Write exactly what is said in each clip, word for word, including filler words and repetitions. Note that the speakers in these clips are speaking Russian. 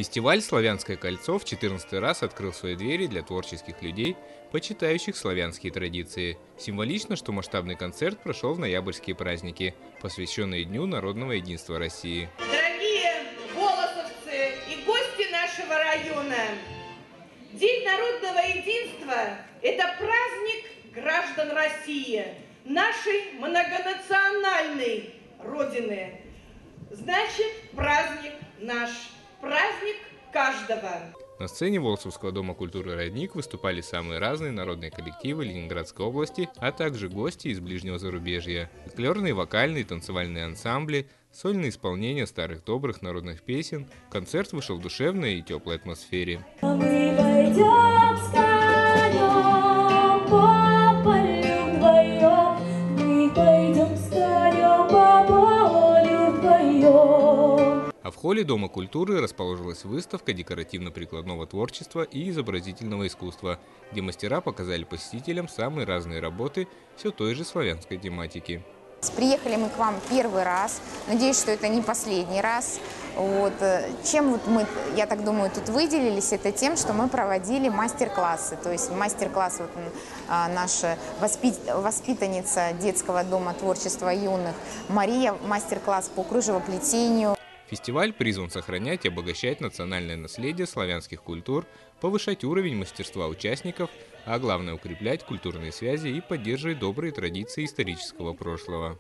Фестиваль «Славянское кольцо» в четырнадцатый раз открыл свои двери для творческих людей, почитающих славянские традиции. Символично, что масштабный концерт прошел в ноябрьские праздники, посвященные Дню народного единства России. Дорогие волосовцы и гости нашего района, День народного единства – это праздник граждан России, нашей многонациональной Родины. Значит, праздник наш. Праздник каждого. На сцене Волосовского дома культуры «Родник» выступали самые разные народные коллективы Ленинградской области, а также гости из ближнего зарубежья. Фольклорные, вокальные, танцевальные ансамбли, сольные исполнения старых добрых народных песен. Концерт вышел в душевной и теплой атмосфере. Мы пойдем с конем по полю вдвоем, мы пойдем с конем по полю вдвоем. А в холле Дома культуры расположилась выставка декоративно-прикладного творчества и изобразительного искусства, где мастера показали посетителям самые разные работы все той же славянской тематики. Приехали мы к вам первый раз. Надеюсь, что это не последний раз. Вот. Чем вот мы, я так думаю, тут выделились, это тем, что мы проводили мастер-классы. То есть мастер-класс вот, наша воспит, воспитанница детского дома творчества юных Мария, мастер-класс по кружевоплетению. Фестиваль призван сохранять и обогащать национальное наследие славянских культур, повышать уровень мастерства участников, а главное укреплять культурные связи и поддерживать добрые традиции исторического прошлого.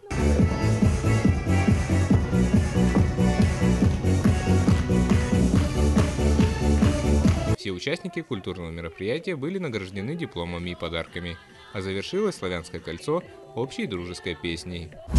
Все участники культурного мероприятия были награждены дипломами и подарками, а завершилось «Славянское кольцо» общей дружеской песней.